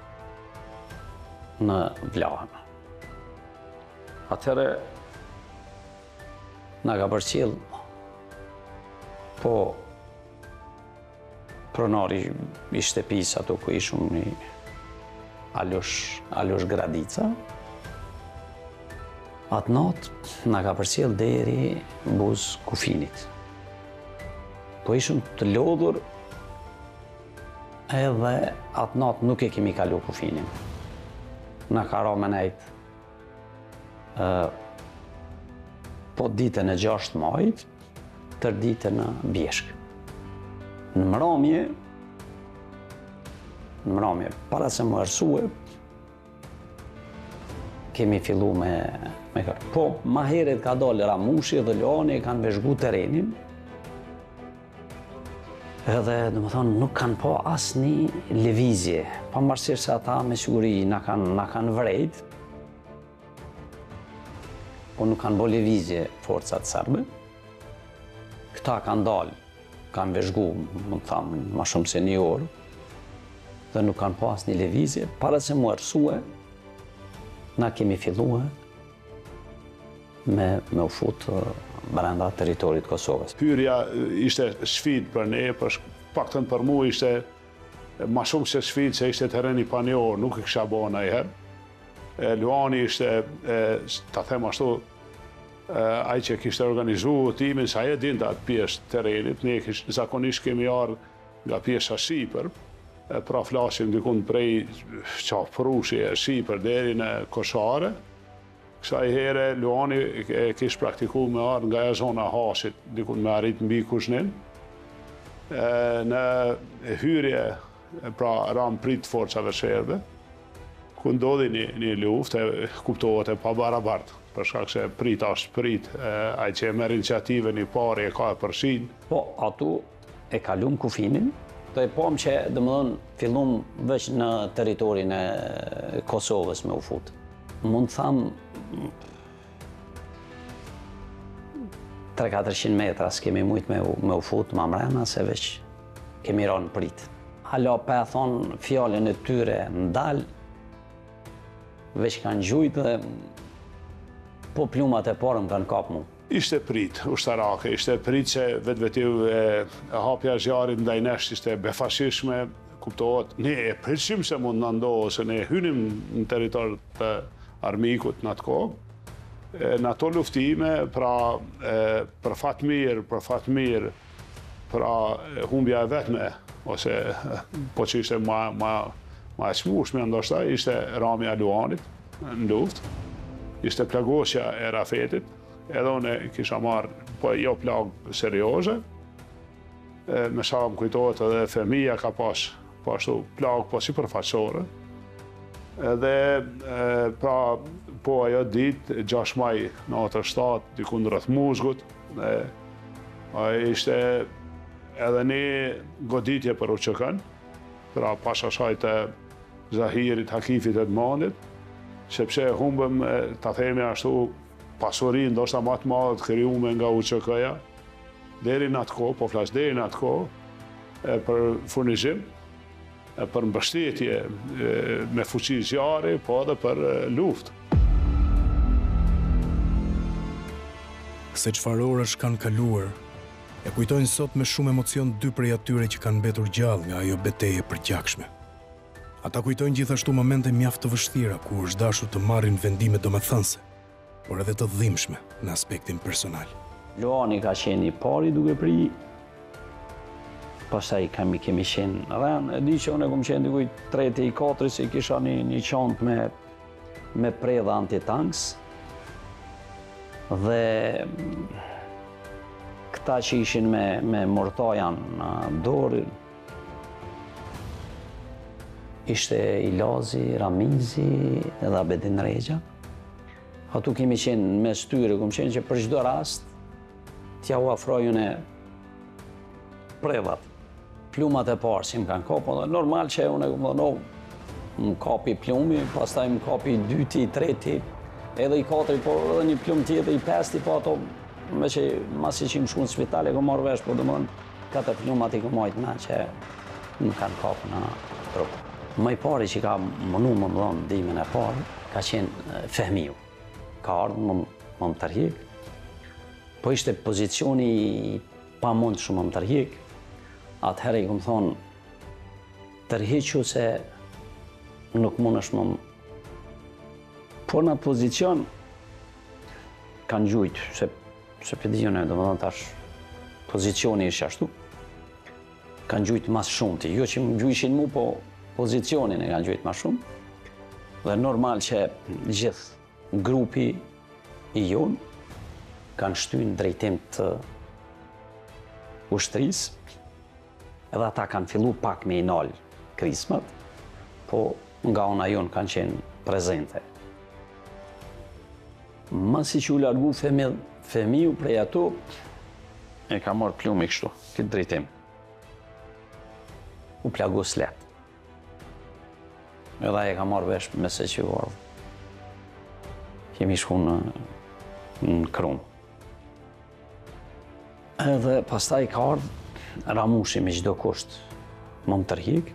në Vlahan. Atëherë, na ka përcjell po pronari i shtëpisë ato ku ishëm një Alosh Gradica. Atë natë na ka përcjell deri buz kufinit. Po ishëm të lodhur edhe atë natë nuk e kemi kalu kufinin. Na ka ra me nejtë po ditën e 6 majit, tër ditën në Bjeshk. Në mramje, para se më arsue, kemi fillu me kërë. Po, ma heret ka dalë Ramushi dhe Leoni kanë veshgu terenin, edhe, dhe më thonë, nuk kanë po asë një levizje, pa marësirë se ata me siguri na kanë vrejt, po nuk kanë bo levizje forcat serbe. Këta kanë dalë kanë veshgu, më të thamë, ma shumë se një orë, dhe nuk kanë pas një lëvizje, para se mu arsue, na kemi filluar me u futë brenda teritorit Kosovës. Hyrja ishte sfidë për ne, paktën për mu ishte ma shumë se sfidë, se ishte terreni pa një orë, nuk i kisha bo ndonjëherë. Luani ishte, ta them ashtu, ai që kishte organizu timin, sa e dinte atë pjesë terrenit, ne zakonisht kemi ardhur nga pjesa Shqipër, pra flasim dikun prej Qafrushi e Shqipër deri në Koshare. Kësaj here Luani kishte praktikuar me ardhur nga zona Hasit, dikun me arrit mbi Kushnin. Në hyrje, pra ram prit forcave serbe, ku ndodhi një luftë, kuptohet e pabarabartë, për shkak se prit ashtë prit, ai që e merr iniciativën i parë e ka e përfshin. Po, atu e kalum kufinin, do e pom që, domethënë, fillum veç në territorin e Kosovës me u fut. Mund të tham 300-400 metra s'kemi mujt me u fut ma mrena, se veç kemi rënë prit. Halo pa e thonë fjallën e tyre ndal, veç kanë gjujt dhe po plumat e parë më kanë kap mu. Ishte prit, ushtarake, ishte prit që vetë e hapja zjarit ndaj nesh ishte befashishme, kuptohet, ne e pritshim se mund në ndohë, se ne hynim në territor të armikut në atë kohë. Në ato luftime, pra për fat mirë, pra humbja e vetme, ose po që ishte ma e shmushme, ndoshta, ishte ramja Luanit në luftë, ishte plagosja e Rafetit, edhe unë kisha marrë, po jo plagë serioze, me sa më kujtohet edhe fëmija ka pas, po ashtu plagë po si përfaqësore, edhe pra po ajo ditë, 6 maj në 87, dikun rreth Muzgut, ishte edhe një goditje për UÇK-n, pra pasha shajt e Zahirit, Hakifit e Dmanit, sepse humbëm, ta themi ashtu, pasurin ndoshta më të madhe të krijuar nga UÇK-ja, deri në atë kohë, po flas deri në atë kohë, për furnizim, për mbështetje me fuqi zjarri, po edhe për luftë. Se çfarë orësh kanë kaluar, e kujtojnë sot me shumë emocion 2 prej atyre që kanë mbetur gjallë nga ajo betejë e përgjakshme. Ata kujtojnë gjithashtu momente mjaft të vështira ku është dashur të marrin vendime domethënëse, por edhe të dhimbshme në aspektin personal. Luani ka qenë i pari duke pri, pastaj kemi qenë rënë, e di që unë kom qenë dikuj 3 i 4 se kisha një çantë me predha antitanks, dhe këta që ishin me mortajan në dorë, ishte Ilazi, Ramizi edhe Abedin Rexha. Atu kemi qenë me styre, kom qenë që për çdo rast t'ja u afrojën e predhat. Plumat e parë si më kanë kapur, normal që unë më kapi plumi, pastaj më kapi i dyti, i treti, edhe i katëri, po edhe një plum tjetër, i pesti, po ato me që masi që më shku në spital e kom marrë vesh, po domethënë 4 plumat i kom majtë me që më kanë kapur në trup. Më i pari që ka mënu më dhënë ndihmën e parë, ka qenë Fehmiu. Ka ardhur më tërhiq, po ishte pozicioni pa mund shumë më tërhiq. Atëherë i kom thonë, tërhiqu se nuk mundesh më. Po në atë pozicion kanë gjujt, se për dijone, do më dhënë tash pozicioni ishte ashtu. Kanë gjujt mas shumëti, jo që më gjujshin mu, po pozicionin e kanë gjujt mas shumë. Dhe normal që gjithë grupi i jonë kanë shtynë drejtim të ushtrisë, edhe ata kanë fillu pak me i nalë krismat, po nga ona jonë kanë qenë prezente. Masi që u largu Fehmiu prej ato, e ka marrë plumi kështu, këtë drejtim. U plagos letë. Edhe e ka marrë vesh me se që u ardhë. Kemi shku në Krum. Edhe pastaj ka ardhë Ramushi me çdo kusht më tërhiq,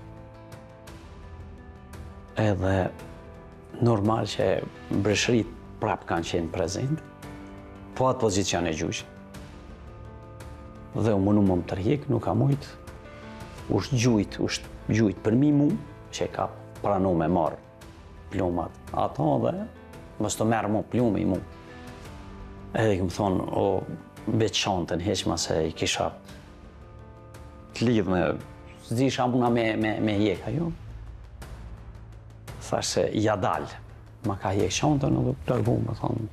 edhe normal që breshërit prap kanë qenë prezent, po atë pozicion e gjyqit. Dhe u mënu më tërhiq, nuk ka mujt, usht gjujt për mi mu, që ka pranu me marë plumat ato dhe mos të merë mu plumi mu. Edhe këmë thonë, o, betë shantën heqma se i kisha të lidhë me, s'disha muna me hjeka, jo. Thash se ja dalë, ma ka hjek shantën edhe lërgu, më thonë,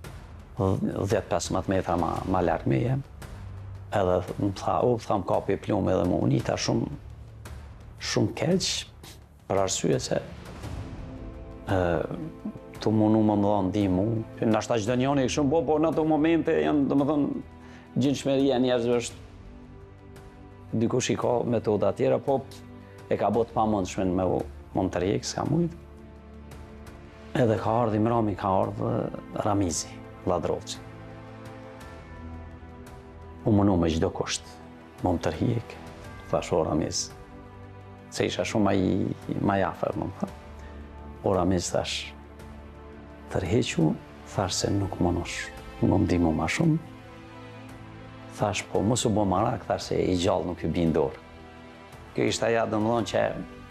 10-15 metra ma larkë me jem. Edhe më tha, më kapi plumi edhe më unita shumë keq, për arsye se të munu më dhonë di mu. Nashta qdo njoni e këshumë, po në të momente janë, dhe më thënë, gjinshmeria njerëzve është dikush i ka metoda tjera, po e ka bot pa mundshme me më të rjekë, s'ka mujtë. Edhe ka ardhë Imrami, ka ardhë Ramizi, Ladrovci. U mënu me gjdo kusht, më të rjekë, thash o Ramiz, se isha shumë ma jafer, më thë. O Ramiz, thash, tërhequ, thash se nuk mënosh, më ndimu ma shumë. Thash, po, mos u bo marak, thash se i gjallë nuk ju bin dorë. Kjo ishte aja dhe më thonë që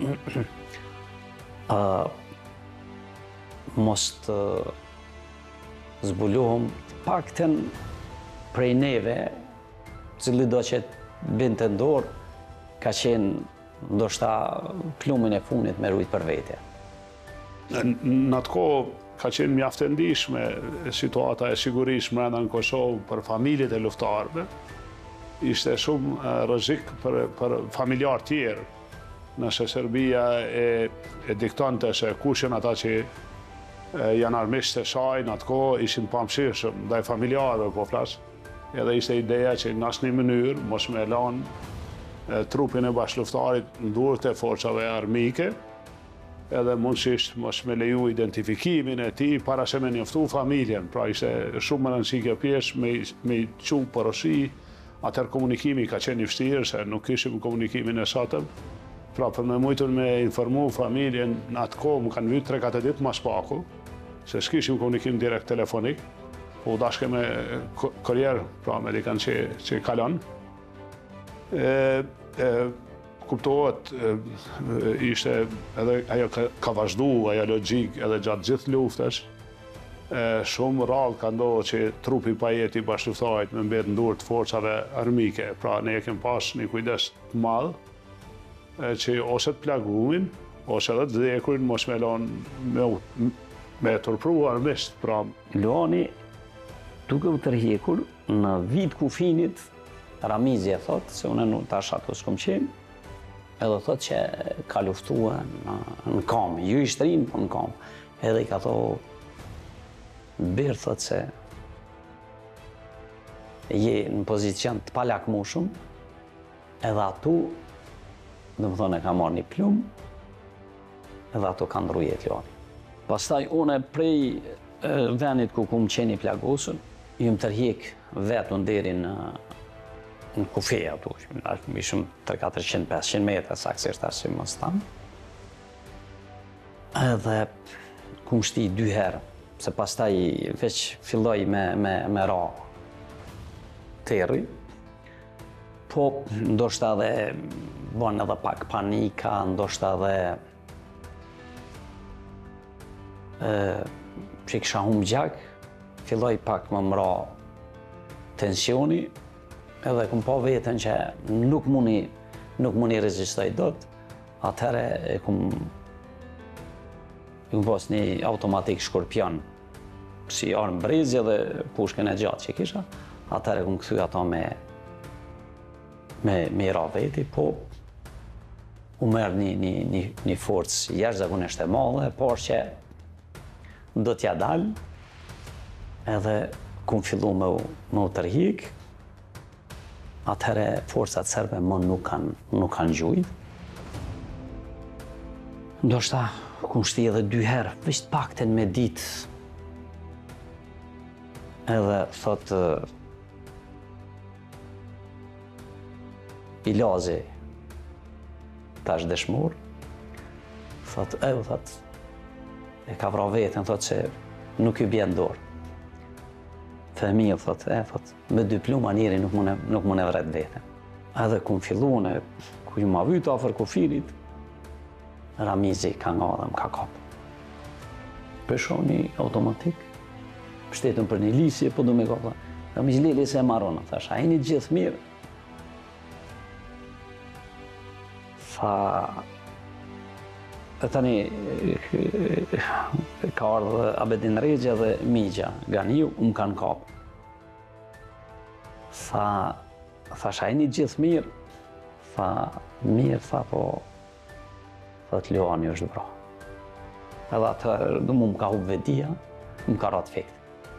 mos të zbulohëm pakten prej neve, cili do që binte në dorë, ka qenë ndoshta plumin e funit me rujt për vete. Në atë kohë ka qenë mjaft e ndihshme situata e sigurisë brenda në Kosovë për familjet e luftarëve. Ishte shumë rrezik për familjar tjerë. Nëse Serbia e diktonte se kush janë ata që janë armiqtë e saj në atë kohë, ishin pamëshirshëm ndaj familjarëve po flas. Edhe ishte ideja që në asnjë mënyrë mos me lanë trupin e bashkëluftarit në durët e forcave armike, edhe mundësisht mos me leju identifikimin e tij para se me njoftu familjen. Pra ishte shumë më rëndësishme kjo pjesë me çu porosi, atëherë komunikimi ka qenë i vështirë se nuk kishim komunikimin e sotëm. Pra për me mujtur me informu familjen në atë kohë më kanë vyt 3-4 ditë mas paku, se s'kishim komunikim direkt telefonik, po u dashke me kurrier, pra me dikën që kalon. Kuptohet, ishte edhe ajo ka vazhdu, ajo logjik edhe gjatë gjithë luftës. Shumë rrallë ka ndodhur që trupi pa jetë i bashkëluftarit me mbet në durë të forcave armike. Pra ne kemi pas një kujdes të madh që ose të plagumin, ose edhe të vdekurin mos me lanë me turpru armisht. Pra Luani, duke u tërhekur në vit kufinit, Ramizi e thotë, se unë tash ato s'kom qenë, edhe thotë që ka luftua në kam, ju i shtrin, po në kam. Edhe i ka thotë, birë thotë se je në pozicion të palakmushëm, edhe atu, dhe më thonë e ka marrë një plumë, edhe atu ka ndru jetë Luani. Pastaj une prej venit ku ku më qeni plagosën, ju më tërhjek vetën deri në Kufeja atu, ishëm 300-400-500 metra, saksisht ashtë që më stanë. Edhe ku më shti 2 herë, se pastaj veç filloj me ra terri, po ndoshta edhe bon edhe pak panika, ndoshta edhe që i kisha humbë gjak, filloj pak më mra tensioni, edhe këm po vetën që nuk muni rezistoj dot, atëherë e këm pos një automatik shkorpion, si armë brezje dhe pushkën e gjatë që kisha, atëherë këm këthy ato me ra veti, po u merë një forcë jashtëzakonisht e madhe, por që do t'ja dalë, edhe këm fillu me u tërhik, atëherë forcat serbe më nuk kanë gjujt. Ndoshta kumë shti edhe 2 herë, vështë pakten me ditë. Edhe thotë, i lazi tash dëshmor, thot, e ka vra vetën, thot që nuk ju bjen dorë. Fëmijë, thot, me diploma njeri nuk më ne vret vetën. Edhe ku më fillune, ku ju ma vytë afer kufirit, Ramizi ka nga dhe më ka kapë. Peshoni automatik, pështetën për një lisje, po du me kapë. Ramizi lele se e marona, thash, a jeni gjithë mirë. Tha, e tani ka ardhë Abedin Regja dhe Migja, Ganiu, më kanë kapë. Thash, a jeni gjithë mirë? Tha, mirë, tha, po, thot Luani është vra. Edhe atë më ka hubë vedia, më ka ratë fekt.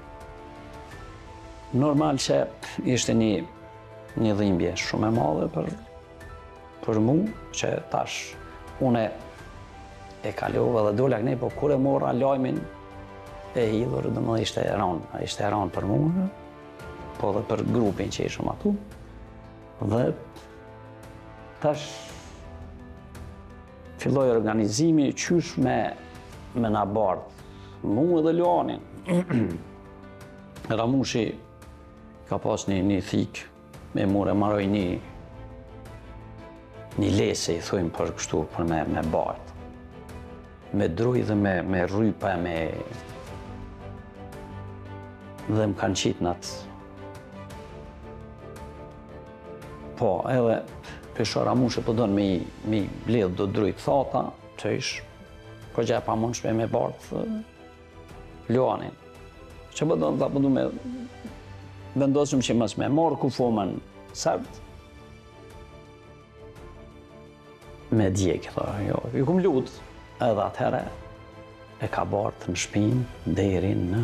Normal që ishte një dhimbje shumë e madhe për mu, që tash une e kalova dhe dola kënej, po kur e mora lajmin e hidhur, dhe më ishte ranë për mu, po dhe për grupin që ishëm atu. Dhe tash filloj organizimi qysh me na bardh mu edhe Luanin. Ramushi ka pas një thik, me mure maroj një lese, i thujmë për kështu, për me bardh. Me druj dhe me rrypa, dhe më kanë qitë natë. Po, edhe Pesho Ramushi po donë mi bledh do druj thata, që ish, ko gjë pa mund shpe me bardh Luanin. Që po donë, po du me vendosëm që mës me morë kufomën sërt, me djekë, jo, ju kum lutë, edhe atëhere e ka bardh në shpinë deri në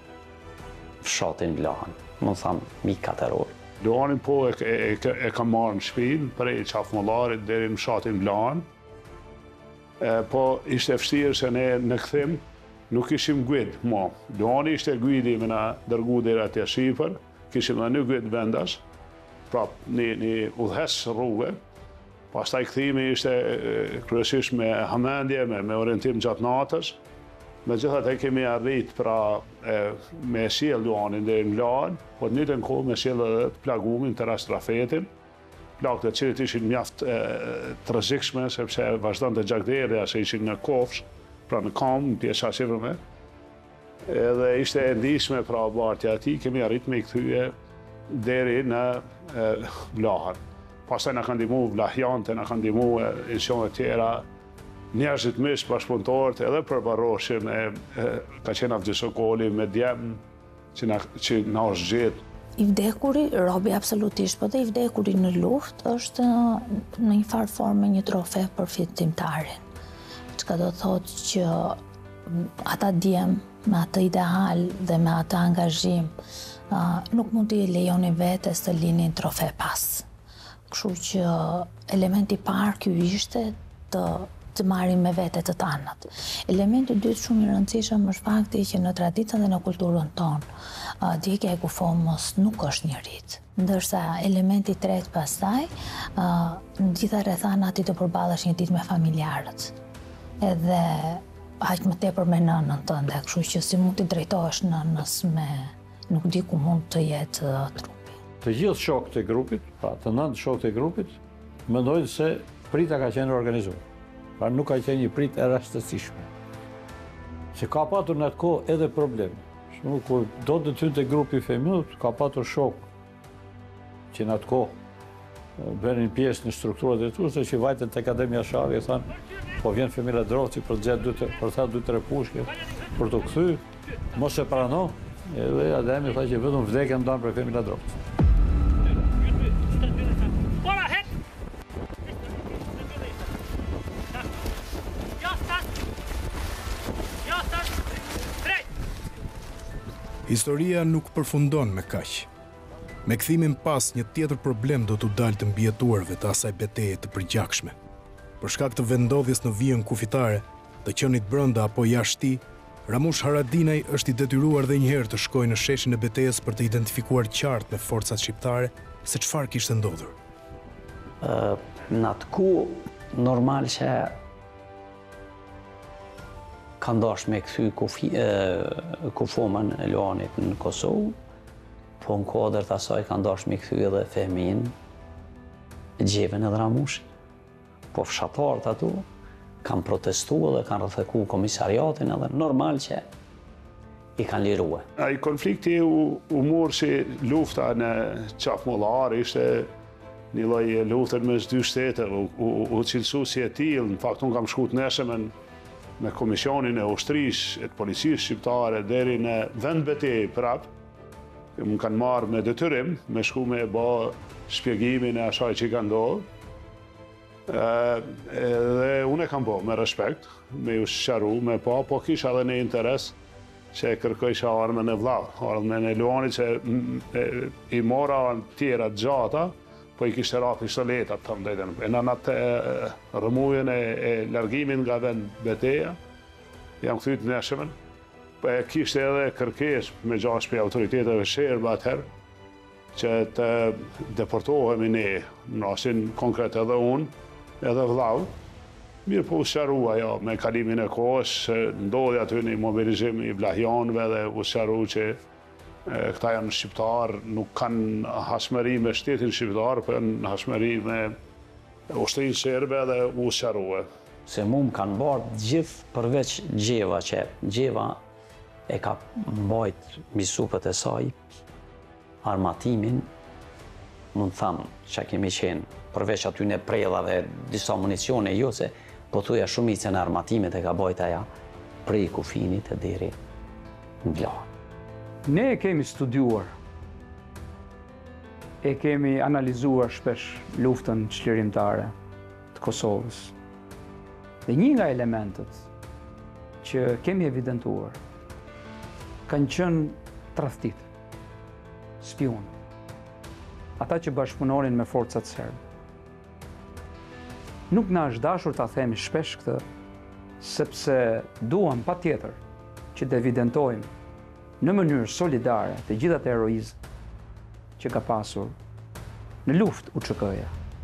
fshatin Blahan, më thamë mi 4 orë. Luanin po e ka marrë në shpinë, prej Qafmollarit deri në fshatin Blahan, po ishte vështirë se ne në këthim nuk ishim guid, ma. Luani ishte guidi me na dërgu deri atje Shifër, kishim dhe një guid vendas, prap një udhes rrugë, pastaj këthimi ishte kryesisht me hamendje, me orientim gjatë natës, me gjithat e kemi arrit pra me sjell Luanin dhe në Blahan, po të njëjtën kohë me sjell edhe të plagumin të rastrafetin, plagët e cilit ishin mjaft të rrezikshme, sepse vazhdonte gjakderja se ishin në kofsh, pra në kam, në pjesa sipërme. Edhe ishte e ndihshme pra bartja ati, kemi arrit me i kthye deri në Blahan. Pastaj na kanë ndihmu vlahjante, na kanë ndihmu institucione tjera, njerëzit mish bashkëpunëtorët edhe për baroshin ka qenë Avdi Sokoli me djem që na është gjetë. I vdekuri, robi absolutisht, po dhe i vdekuri në luftë është në një farë formë një trofe për fitimtarin. Çka do thotë që ata djem me atë ideal dhe me atë angazhim nuk mund t'i lejoni vetes të linin trofe pas. Kështu që elementi parë ky ishte të marrim me vete të tanët. Elementi dytë shumë i rëndësishëm është fakti që në traditën dhe në kulturën tonë djegja e kufomës nuk është një rit. Ndërsa elementi tretë pastaj, në gjitha rrethanat i të përballesh një ditë me familjarët. Edhe aq më tepër me nënën tënde, kështu që si mund t'i drejtohesh nënës me nuk di ku mund të jetë trupi. Të gjithë shokët e grupit, pra të 9 shokët e grupit, mendojnë se prita ka qenë organizuar. Pra nuk ka qenë një prit e rastësishme. Se ka patur në atë kohë edhe probleme. Shumë kur do të tynte grupi feminut, ka patur shok që në atë kohë bënin pjesë në strukturat e drejtuese që vajten tek Akademia Shavi e thanë, po vjen Femila Drovci për të 2-3 pushke për të kthy, mos e prano, edhe Ademi tha që vetëm vdekja ndan për Femila Drovci. Historia nuk përfundon me kaq. Me kthimin pas, një tjetër problem do t'u dalë të mbijetuarve të asaj betejë të përgjakshme. Për shkak të vendodhjes në vijën kufitare, të qenit brenda apo jashtë, Ramush Haradinaj është i detyruar dhe njëherë të shkojë në sheshin e betejës për të identifikuar qartë me forcat shqiptare se çfarë kishte ndodhur. Në atë ku, normal që ka ndash me këthy kufomën e Luanit në Kosovë, po në kodër të asaj ka ndash me këthy edhe Fehmin, Gjevën edhe Ramushin. Po fshatarët ato kanë protestu dhe kanë rrëtheku komisariatin edhe normal që i kanë lirue. Ai konflikti u morë si lufta në Qafmollar, ishte një lloj lufte mes dy shtete, u cilësu si e tillë. Në fakt, unë kam shkut nesër me komisionin e ushtrisë, e policisë shqiptare, deri në vend betejë prapë. Më kanë marrë me detyrim, me shku me bë shpjegimin e asaj që ka ndodhur. Dhe unë e kam bo me respekt, me ju shqaru, me po kisha edhe një interes që e kërkojsha armën e vllau, armën e Luanit që i mora tjera gjata, po i kishte ra pistoletat të mdejten. E në atë rëmujën e largimin nga vend beteja, jam këthyt neshmen, po e kishte edhe kërkes me gjash për autoriteteve shërba atëherë, që të deportohemi ne, në rasin konkret edhe unë, edhe vllau. Mirë po usharua, ja, me kalimin e kohës, ndodhi aty një mobilizim i vlahjanëve dhe usharu që këta janë shqiptarë, nuk kanë hasmëri me shtetin shqiptar, për në hasmëri me ushtrinë serbe dhe usharua. Se mu më kanë barë gjithë përveç Gjeva, që Gjeva e ka mbajt misupët e saj, armatimin, mund thamë që kemi qenë, përveç aty në prellave, disa municione, jo se po thuja shumicën e armatimet e ka bajt aja prej kufinit e deri në Vlorë. Ne e kemi studiuar, e kemi analizuar shpesh luftën çlirimtare të Kosovës. Dhe një nga elementet që kemi evidentuar kanë qenë tradhtit, spion, ata që bashkëpunonin me forcat serbe. Nuk na është dashur ta themi shpesh këtë, sepse duam patjetër që të evidentojmë në mënyrë solidare të gjitha të heroizëm që ka pasur në luftë UÇK-ja.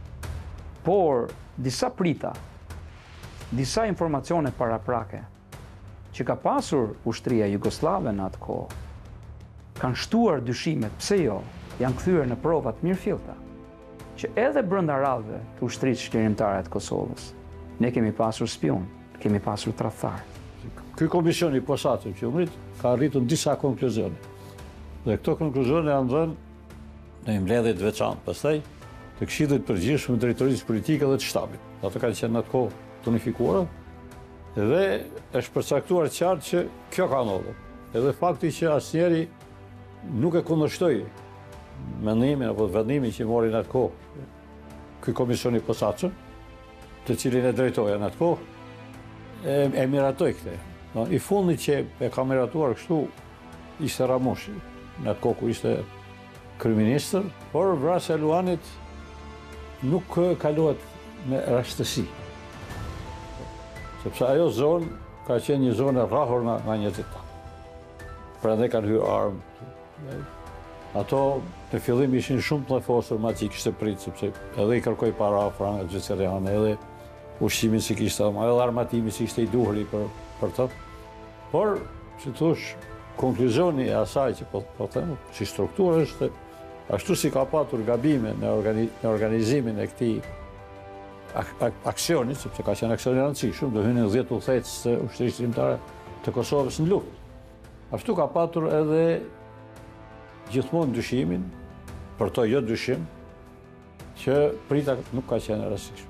Por disa prita, disa informacione paraprake që ka pasur ushtria jugoslave në atë kohë, kanë shtuar dyshimet, pse jo, janë kthyer në provat mirëfillta, që edhe brenda radhëve të ushtrisë çlirimtare të Kosovës, ne kemi pasur spion, kemi pasur tradhtar. Ky komision i posaçëm që umrit ka arritur disa konkluzione. Dhe këto konkluzione janë dhënë në mbledhje të veçantë pastaj të Këshillit Përgjithshëm të Drejtorisë Politike dhe të Shtabit. Ato kanë qenë në atë kohë të unifikuara dhe është përcaktuar qartë që kjo ka ndodhur. Edhe fakti që asnjëri nuk e kundërshtoi mendimin apo vendimin që mori në atë kohë ky komision i posaçëm, të cilin e drejtoja në atë kohë, e miratoi këtë. I fundi që e ka miratuar kështu ishte Ramushi, në atë kohë ku ishte kryeministër, por vrasja e Luanit nuk kalohet me rashtësi. Sepse ajo zonë ka qenë një zonë e rrahur nga njerëzit tanë. Prandaj kanë hyrë armë. Ato në fillim ishin shumë të lefosur, ma që i kishte pritë, sepse edhe i kërkoj para franga gjëseriane, edhe ushqimin si kishte, edhe armatimi si kishte i duhuri për të. Por, që thush, konkluzioni e asaj që po them, si strukturë është, ashtu si ka patur gabime në organizimin e këtij aksionit, sepse ka qenë aksion i rëndësishëm, do hynin 10 udhëhecës të ushtrisë çlirimtare të Kosovës në luftë. Ashtu ka patur edhe gjithmonë dyshimin, për to jo dyshim, që prita nuk ka qenë rastësisht.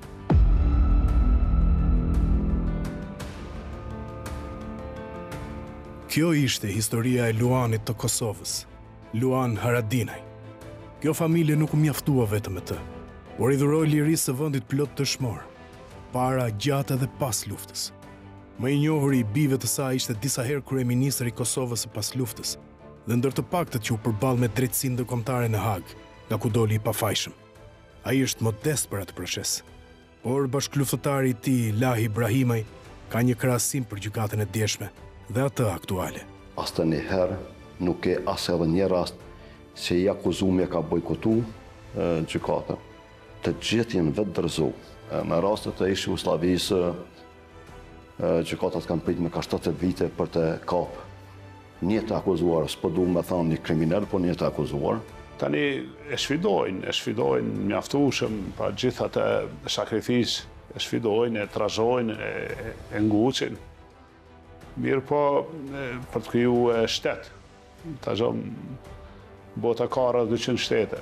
Kjo ishte historia e Luanit të Kosovës, Luan Haradinaj. Kjo familje nuk u mjaftua vetëm me të, por i dhuroi lirisë së vendit plot dëshmor, para, gjatë dhe pas luftës. Më i njohur i bijve të saj ishte disa herë kryeministër i Kosovës së pas luftës, dhe ndër të paktët që u përball me drejtësinë ndërkombëtare në Hag, nga ku doli i pafajshëm. Ai është modest për atë proces, por bashkëluftëtari i tij, Lahi Ibrahimaj, ka një krahasim për gjykatën e djeshme dhe atë aktuale. Asnjëherë nuk e as edhe një rast se i akuzumi ka bojkotu gjykatën. të gjithë jenë vetë dërzu. Në rastet e ish Jugosllavisë, gjykatat kanë prit me ka 70 vite për të kapë një të akuzuar, s'po du me thonë një kriminal, po një të akuzuar. Tani e sfidojnë mjaftueshëm pa gjithë atë sakrificë, e sfidojnë, e trazojnë, e nguqin. Mirë po për të kriju shtet, të zhëmë bota ka 200 shtete.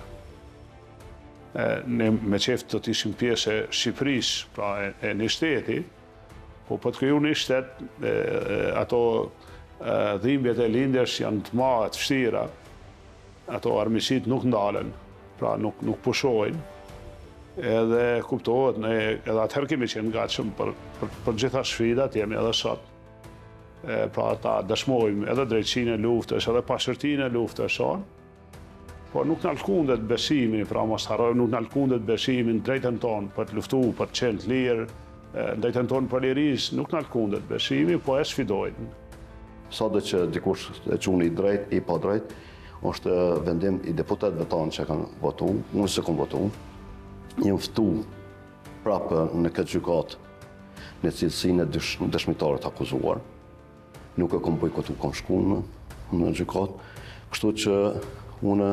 Ne me qeftë të t'ishim pjesë e Shqipërisë, pra e një shteti, po për të kriju një shtet, ato dhimbjet e lindjes janë të madhe, të vështira, ato armiqësit nuk ndalen, pra nuk pushojnë, edhe kuptohet, ne edhe atëherë kemi qenë gatshëm për gjitha sfidat, jemi edhe sot. Pra ta dëshmojmë edhe drejtësinë e luftës, edhe pashërtinë e luftës sonë, po nuk na lkundet besimi, pra mos harrojmë, nuk na lkundet besimi në drejtën tonë për të luftuar, për të qenë të lirë, në drejtën tonë për lirisë, nuk na lkundet besimi, po e sfidojnë. Sa dhe që dikush e quni i drejt, i pa drejt, është vendim i deputetëve tanë që kanë votu, unë se kom votu, jam ftu prapë në këtë gjykatë në cilësinë e dëshmitarit akuzuar. Nuk e kom bojkotu, kom shku në gjykatë, kështu që unë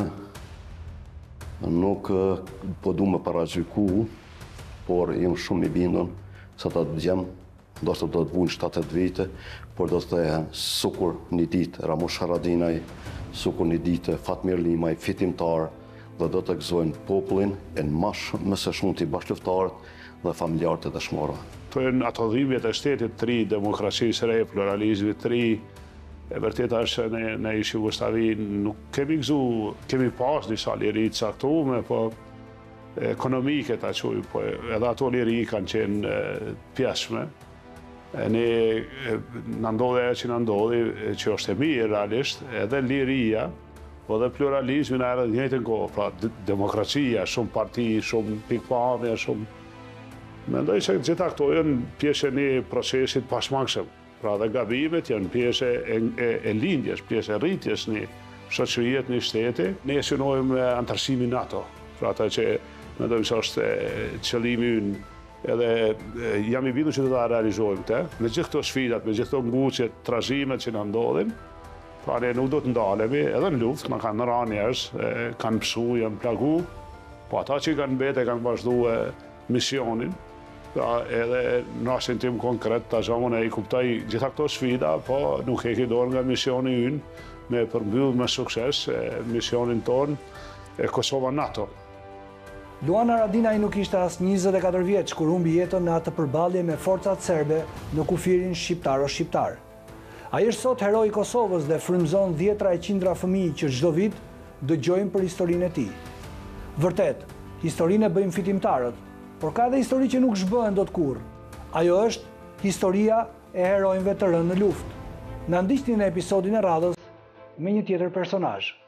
nuk po du me paragjyku, por jam shumë i bindën sa ta të djem, ndoshta do të vujnë 7-8 vite, por do të thehen sukur një ditë Ramush Haradinaj, sukur një ditë Fatmir Limaj, fitimtar, dhe do të gëzojnë popullin e në mëse shumë të i bashkëluftarët dhe familjarët e dëshmorëve. To janë ato dhimbjet e shtetit të ri, demokracisë re, pluralizmit të ri, e vërteta është që në ish Jugosllavi nuk kemi gëzu, kemi pas disa liri të caktuar, po ekonomike ta quaj, po edhe ato liri kanë qenë pjeshme. Ne në ndodhe që në ndodhi, që është e mirë realisht, edhe liria, po dhe pluralizmi në erë njëjtën kohë, pra demokracia, shumë parti, shumë pikpamje, shumë... Mendoj që gjitha këto janë pjesë e një procesit pashmangshëm, pra dhe gabimet janë pjesë e lindjes, pjesë e rritjes një shoqërie, një shteti. Ne synojmë antarësimin NATO, pra ata që mendojmë se është qëllimi ynë, edhe jam i bindur që do ta realizojmë të, me gjithë këto sfidat, me gjithë këto nguqjet, trazhimet që na ndodhin, pra ne nuk do të ndalemi, edhe në luftë, na kanë rënë njerëz, kanë pësu, janë plagu, po ata që kanë mbete kanë vazhduar misionin, pra edhe në rastin tim konkret, tash unë i kuptoj gjitha këto sfida, po nuk e ke dorë nga misioni ynë me përmbyll me sukses misionin ton e Kosova NATO. Luan Haradinaj nuk ishte as 24 vjeç kur humbi jetën në atë përballje me forcat serbe në kufirin shqiptar-shqiptar. Ai është sot heroi i Kosovës dhe frymëzon dhjetra e qindra fëmijë që çdo vit dëgjojnë për historinë e tij. Vërtet, historinë e bëjmë fitimtarët, por ka edhe histori që nuk zhbëhen dot kurrë. Ajo është historia e heronjve të rënë në luftë. Na ndiqni në episodin e radhës me një tjetër personazh.